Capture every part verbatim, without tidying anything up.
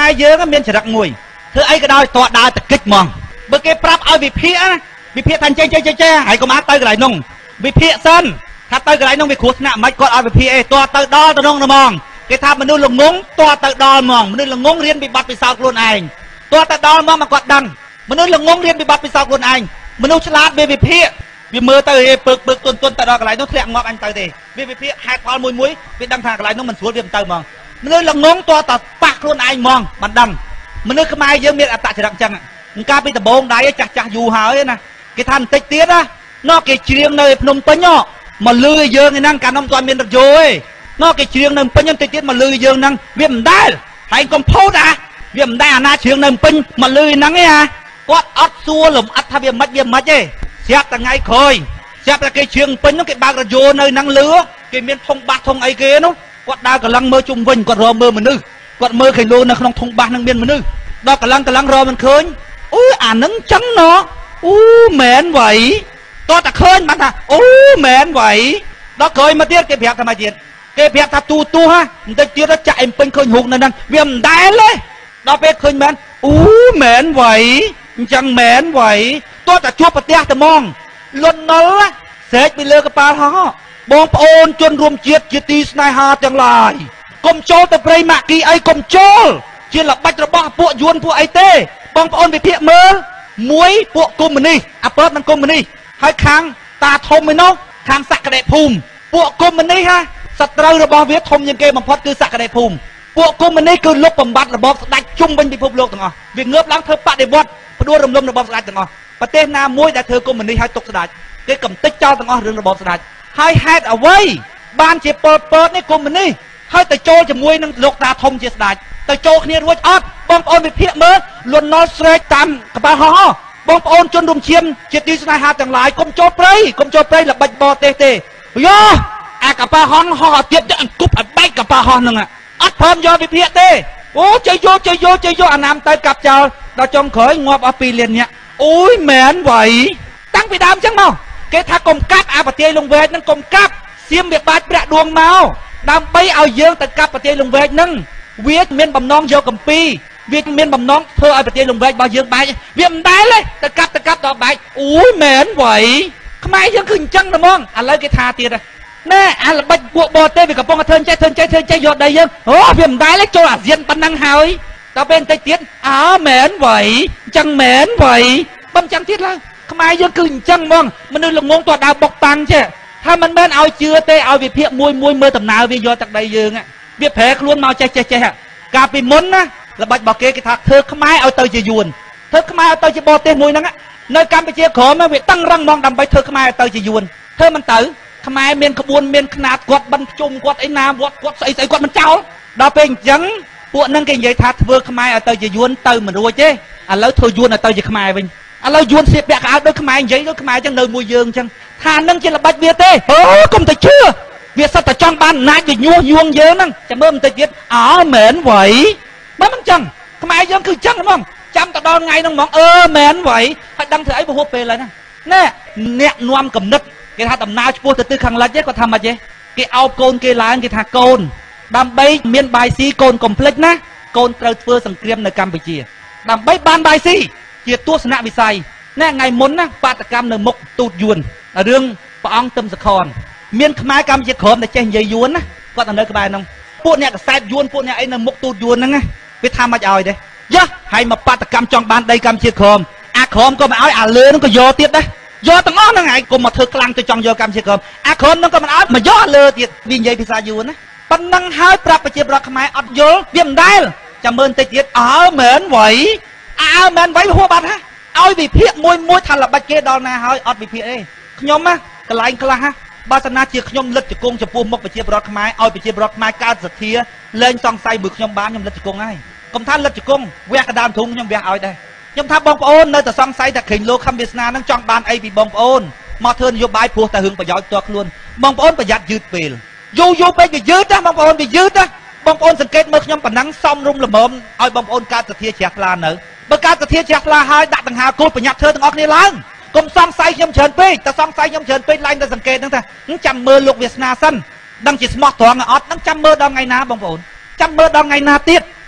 ខ្មែរយើងមានចរិតមួយធ្វើអីក៏ដោយតើដើរតែគិចហ្មងបើគេប្រាប់ឲ្យវិភាគណាវិភាគថាចេះចេះចេះចេះហើយកុំអាចទៅកន្លែងនោះវិភាគសិនថាទៅកន្លែងនោះវាគ្រោះថ្នាក់មិនគាត់ឲ្យវិភាគអីតើទៅដល់ទៅនោះហ្មងគេថាមនុស្សល្ងងតើទៅដល់ហ្មងមនុស្សល្ងងរៀនពីបាត់ពិសោធន៍ខ្លួនឯងតើទៅដល់ហ្មងមកគាត់ដឹងមនុស្សល្ងងរៀនពីបាត់ពិសោធន៍ខ្លួនឯងមនុស្សឆ្លាតវាវិភាគវាមើលទៅហេពើកពើកទុនទុនទៅដល់កន្លែងនោះធ្លាក់ងាប់អញទៅទេវាវិភាគហេតុផលមួយមួយវាដឹងថាកន្លែងនោះមិនស្រួលវាមិនទៅហ្មងមនុស្សល្ងងតើតប៉ះខ្លួនឯងហ្មងមិនដឹងមនុស្សខ្មែរយើងមានអត្តចរិតអញ្ចឹងកាលពីដំបូងដៃចាស់ចាស់យូរហើយណាគេថាបន្តិចទៀតណាណោះគេច្រៀងនៅភ្នំពេញមកលឺឲ្យយើងហ្នឹងកាលនោះមិនទាន់មានរថយន្តទេណោះគេច្រៀងនៅភ្នំពេញបន្តិចទៀតមកលឺយើងហ្នឹងវាមិនដែលហើយកុំផូតអាវាមិនដែលអាណាច្រៀងនៅភ្នំពេញមកលឺហ្នឹងទេអាគាត់អត់សួរលំអិតថាវាមិនវាមិនទេស្រាប់តែថ្ងៃក្រោយស្រាប់តែគេច្រៀងភ្នំពេញនោះគេបើករថយន្តនៅហ្នឹងលឺគេមានធុងបាសធុងអីគេនោះគាត់ដើរកន្លងមើលជុំវិញគាត់រកមើលមនុស្សគាត់មើលឃើញលោនៅក្នុងធុងបាសហ្នឹងមានមនុស្សដល់កន្លងកន្លងរកមិនឃើញអូអាហ្នឹងចឹងណោះអូមែនវ៉ៃតោះតែឃើញបានថាអូមែនវ៉ៃដល់ក្រោយមកទៀតគេប្រាប់ថាមកទៀតគេប្រាប់ថាទូទូហ่ะបន្តិចទៀតចាក់អេមពេញឃើញរូបនៅហ្នឹងវាមិនដែលទេដល់ពេលឃើញមែនអូមែនវ៉ៃអញ្ចឹងមែនវ៉ៃតោះតែជួបប្រទះតែហ្មងលន់ណុលស្រែកពីលើកប៉ាល់ហោះបងប្អូនជនរួមជាតិជាទីស្នេហាទាំងឡាយកុំចូលទៅព្រៃម៉ាក់គីអីកុំចូលជាល្បិចរបស់ពួកយួនពួកអីទេបងប្អូនវិភាគមើលមួយពួកកុម្មុយនីសអាពើមិនកុម្មុយនីសហើយខាងតាធំឯនោះខាងសក្តិភូមិពួកកុម្មុយនីសហាសត្រូវរបស់វាធំជាងគេបំផុតគឺសក្តិភូមិពួកកុម្មុយនីសគឺលុបបំបត្តិរបបស្ដេចជុំវិញពិភពលោកទាំងអស់វាងើបឡើងធ្វើបដិវត្តផ្ដួលរំលំរបបស្ដេចទាំងអស់ប្រទេសណាមួយដែលធ្វើកុម្មុយនីសឲ្យទុកស្ដេចគេកំទេចចោលទាំងអស់រឿងរបបស្ដេចហើយហេតុអ្វីបានជាពលពតនេះកុម្មុយនីសហើយទៅចូលជាមួយនឹងលោកតាធំជាស្ដេចទៅចូលគ្នារួចអត់បងប្អូនវិភាគមើលលន់ណុលស្រែកតាមកប៉ាល់ហោះបងប្អូនជនរួមជាតិជាទីស្នេហាទាំងឡាយកុំចូលព្រៃកុំចូលព្រៃល្បិចបរទេសទេយោអាកប៉ាល់ហោះហោះឲ្យទៀតទៅអង្គប់ឲ្យបែកកប៉ាល់ហោះហ្នឹងអត់ព្រមយកវិភាគទេអូជ័យយកជ័យយកជ័យយកអាណាមទៅកាប់ចោលដល់ចុងក្រោយងាប់អស់ពីរលាននាក់អូយមែនវ៉ៃតាំងពីដើមអញ្ចឹងមកគេថាកុំកាប់អាប្រទេសលងវែកហ្នឹងកុំកាប់សៀមវាបាច់ប្រាក់ដួងមកដើម្បីឲ្យយើងទៅកាប់ប្រទេសលងវែកហ្នឹងវាមានបំណងយកកម្ពីវាមានបំណងធ្វើឲ្យប្រទេសលំវែករបស់យើងបែកវាមិនដែលទេទៅកាប់ទៅកាប់ដល់បែកអូយមែនវ៉ៃខ្មែរយើងគឺអញ្ចឹងហ្មងឥឡូវគេថាទៀតណែអាល្បិចពួកបរទេសវាកំពុងតែធ្វើចេះធ្វើចេះធ្វើចេះយកដីយើងអូវាមិនដែលទេចូលអាស៊ានប៉ុណ្ណឹងហើយដល់ពេលបន្តិចទៀតអើមែនវ៉ៃអញ្ចឹងមែនវ៉ៃបើមិនអញ្ចឹងទៀតឡើយខ្មែរយើងគឺអញ្ចឹងហ្មងមនុស្សល្ងងតើដើរបុកតាំងចេះថាមិនមែនឲ្យជឿទេឲ្យវិភាគមួយមួយមើលដំណើរវាយកទឹកដីយើងវាប្រែខ្លួនមកចេះចេះចេះកាលពីមុនណាល្បិចរបស់គេគេថាធ្វើខ្មែរឲ្យទៅជាយួនធ្វើខ្មែរឲ្យទៅជាបរទេសមួយហ្នឹងនៅកម្ពុជាក្រមវាតឹងរឹងហ្មងដើម្បីធ្វើខ្មែរឲ្យទៅជាយួនធ្វើមិនទៅខ្មែរមានក្បួនមានຂ្នាតគាត់បិណ្ឌជុំគាត់អីណាវត្តគាត់ស្អីស្អីគាត់មិនចោលដល់ពេលអញ្ចឹងពួកហ្នឹងគេនិយាយថាធ្វើខ្មែរឲ្យទៅជាយួនទៅមិនរួចទេឥឡូវធ្វើយួនឲ្យទៅជាខ្មែរវិញឥឡូវយួនស្លៀកពាក់កៅអៅដូចខ្មែរនិយាយដូចខ្មែរអញ្ចឹងនៅមួយយើងអញ្ចឹងថានឹងជាល្បិចវាទេអូកុំទៅជឿវាសិតតែចង់បានអំណាចវាញុះញង់យើងហ្នឹងចាំមើលបន្តិចទៀតអើមែនវ៉ៃបើមិនចឹងខ្មែរយើងគឺចឹងហ្មងចាំទៅដល់ថ្ងៃហ្នឹងហ្មងអឺមែនវ៉ៃហើយដឹងធ្វើអីពហុពេលហើយហ្នឹងណែអ្នកនាំកំណត់គេថាដំណើរឆ្ពោះទៅទិសខាងលិចទេគាត់ថាម៉េចទេគេអោបកូនគេឡើងគេថាកូនដើម្បីមានបាយស៊ីកូនកុំភ្លេចណាកូនត្រូវធ្វើសង្គ្រាមនៅកម្ពុជាដើម្បីបានបាយស៊ីជាទស្សនវិស័យណែថ្ងៃមុនណាបាតកម្មនៅមុខទូតយួនរឿងព្រះអង្គទឹមសខនមានខ្មែរកម្ពុជាក្រមតែចេះនិយាយយួនណាគាត់នៅក្បែរហ្នឹងពួកអ្នកកសែតយួនពួកអ្នកអីនៅមុខទូតយួនហ្នឹងវាថាមិនឲ្យទេយ៉ាហើយមកបាតកម្មចង់បានដីកម្ពុជាក្រមអាក្រមក៏មិនឲ្យអាលើហ្នឹងក៏យកទៀតដែរយកទាំងអស់ហ្នឹងឯងកុំមកធ្វើខ្លាំងទៅចង់យកកម្ពុជាក្រមអាក្រមហ្នឹងក៏មិនឲ្យមកយកអាលើទៀតវានិយាយភាសាយួនណាប៉ុណ្ណឹងហើយប្រាប់ប្រជាប្រដ្ឋខ្មែរអត់យល់វាមិនដែលចាំមើលបន្តិចទៀតអើមែនវ៉ៃអើមែនវ៉ៃហួសបាត់ហ่ะឲ្យវិភាគមួយមួយថាល្បិចគេដល់ណាហើយអត់វិភាគទេខ្ញុំណាកន្លែងខ្លះហ่ะបើសិនណាជាខ្ញុំលិតជង្គង់ចំពោះមុខប្រជាប្រដ្ឋខ្មែរឲ្យប្រជាប្រដ្ឋខ្មែរកើតសទ្ធាលែងសង្ស័យមួយខ្ញុំបានខ្ញុំលិតជង្គង់ហើយកុំថាលិតជង្គង់វះកដាមធុងខ្ញុំវះឲ្យដែរខ្ញុំថាបងប្អូននៅតែសង្ស័យថាឃើញលោកខំវាសនានឹងចង់បានអីពីបងប្អូនមកធ្វើនយោបាយព្រោះតែរឿងប្រយោជន៍ផ្ទាល់ខ្លួនបងប្អូនប្រយ័ត្នយឺតពេលយូរយូរពេកវាយឺតណាបងប្អូនវាយឺតណាបងប្អូនសង្កេតមើលខ្ញុំប៉ុណ្ណឹងសំរុំល្មមឲ្យបងប្អូនកើតសទ្ធាជ្រះថ្លានៅបើកើតសទ្ធាជ្រះថ្លាហើយដាក់ដង្ហើគោលប្រញាប់ធ្វើទាំងអស់គ្នាឡើងកុំសង្ស័យខ្ញុំច្រើនពេកតែសង្ស័យខ្ញុំច្រើនពេកឡើងតែសង្កេតហ្នឹងថាចាំមើលលោកវាសនាសិនដឹងជាស្មោះត្រង់អត់ដឹងចាំមើលដល់ថ្ងៃណាបងប្អូនចាំមើលដល់ថ្ងៃណាទៀត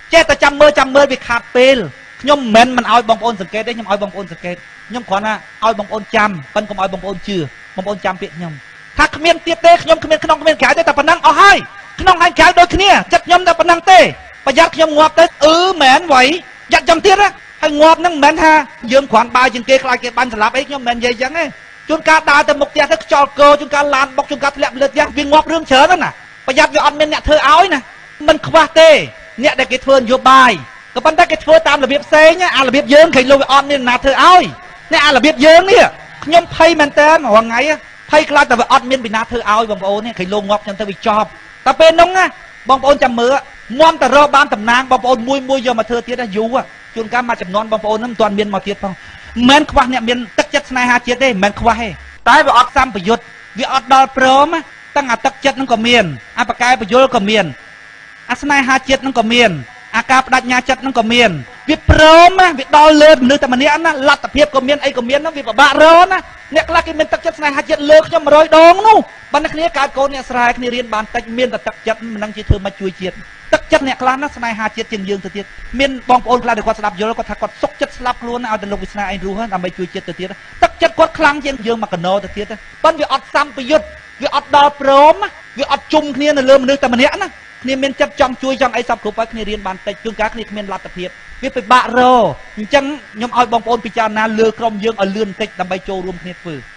ចេះតែចាំមើលចាំមើលវាខាត់ពេលខ្ញុំមិនមិនឲ្យបងប្អូនសង្កេតទេខ្ញុំឲ្យបងប្អូនសង្កេតខ្ញុំគ្រាន់តែឲ្យបងប្អូនចាំប៉ិនកុំឲ្យបងប្អូនជឿបងប្អូនចាំពាក្យខ្ញុំថាគ្មានទៀតទេខ្ញុំគ្មានក្នុងគ្មានក្រៅទេតែប៉ុណ្ណឹងអស់ហើយក្នុងហើយក្រៅដូចគ្នាចិត្តខ្ញុំតែប៉ុណ្ណឹងទេប្រយ័ត្នខ្ញុំងាប់ទៅអឺមែនវ៉ៃយ៉ាត់ចាំទៀតហើយងាប់ហ្នឹងមិនមែនថាយើងគ្រាន់បើជាងគេខ្លាចគេបាញ់ស្លាប់អីខ្ញុំមិនមែននិយាយចឹងទេជួនកាលដើរទៅមុខផ្ទះទៅខ្យល់កោជួនកាលឡានបុកជួនកាលធ្លាក់លើផ្ទះវាងាប់រឿងច្រើនណាប្រយ័ត្នវាអត់មានអ្នកធ្វើឲ្យណាមិនខ្វះទេអ្នកដែលគេធ្វើនយោបាយក៏ប៉ុន្តែគេធ្វើតាមរបៀបផ្សេងអារបៀបយើងឃើញលោកវាអត់មានអ្នកធ្វើឲ្យនេះអារបៀបយើងនេះខ្ញុំភ័យមែនតើរាល់ថ្ងៃភ័យខ្លាចតែវាអត់មានពីណាធ្វើឲ្យបងប្អូននេះឃើញលោកងាប់ចឹងទៅវាចប់តែពេលហ្នឹងណាបងប្អូនចាំមើលមុំតែរកបានតំណាងបងប្អូនមួយមួយយកមកធ្វើទៀតយូរជួនកាលមកចំនួនបងប្អូនហ្នឹងមិនទាន់មានមកទៀតផងមិនខ្វះអ្នកមានទឹកចិត្តស្នេហាជាតិទេមិនខ្វះទេតែវាអត់សម្ពយុទ្ធវាអត់ដល់ព្រមតាំងអាទឹកចិត្តហ្នឹងក៏មានអាបកាយបញ្យលក៏មានអាស្នេហាជាតិហ្នឹងក៏មានអាការបដិញ្ញាចិត្តហ្នឹងក៏មានវាព្រមវាដល់លើមនុស្សតែម្នាក់ណាលទ្ធភាពក៏មានអីក៏មានហ្នឹងវាពិបាករណាអ្នកខ្លះគេមានទឹកចិត្តស្នេហាជាតិលើខ្ញុំរយដងនោះបើអ្នកគ្នាកើតកូនអ្នកស្រែគ្នារៀនបានតិចមានតែទឹកចិត្តមិនដឹងជាធ្វើមកជួយជាតិទឹកចិត្តអ្នកខ្លះណាស្នេហាជាតិជាងយើងទៅទៀតមានបងប្អូនខ្លះដែលគាត់ស្ដាប់យល់គាត់ថាគាត់សុខចិត្តស្លាប់ខ្លួនឲ្យតែលោកវាសនាឯងរស់ដើម្បីជួយជាតិទៅទៀតទឹកចិត្តគាត់ខ្លាំងជាងយើងមកកណោទៅទៀតប៉ុន្តែវាអត់សម្ពយុទ្ធវាអត់ដល់ព្រមវាអត់ជុំគ្នានៅលើមនុស្សតែម្នាក់ណាគ្នាមានចិត្តចង់ជួយចង់អីសពគ្រប់ហើយគ្នារៀនបានតិចជួនកាលគ្នាគ្មានលទ្ធភាពវាពិបាករអញ្ចឹងខ្ញុំឲ្យបងប្អូនពិចារណាលើក្រុមយើងឲ្យលឿនបន្តិចដើម្បីចូលរួមគ្នាធ្វើ